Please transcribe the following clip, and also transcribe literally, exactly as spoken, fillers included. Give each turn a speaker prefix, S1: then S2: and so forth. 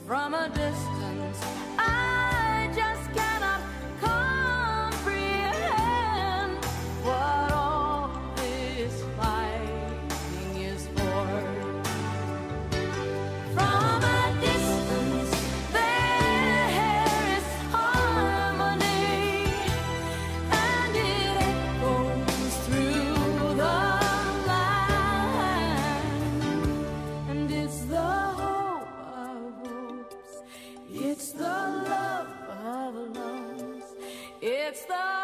S1: from a distance. I just cannot comprehend what all this fighting is for. From a distance there is harmony, and it echoes through the land, and it's the hope of hopes, it's the love of loves, it's the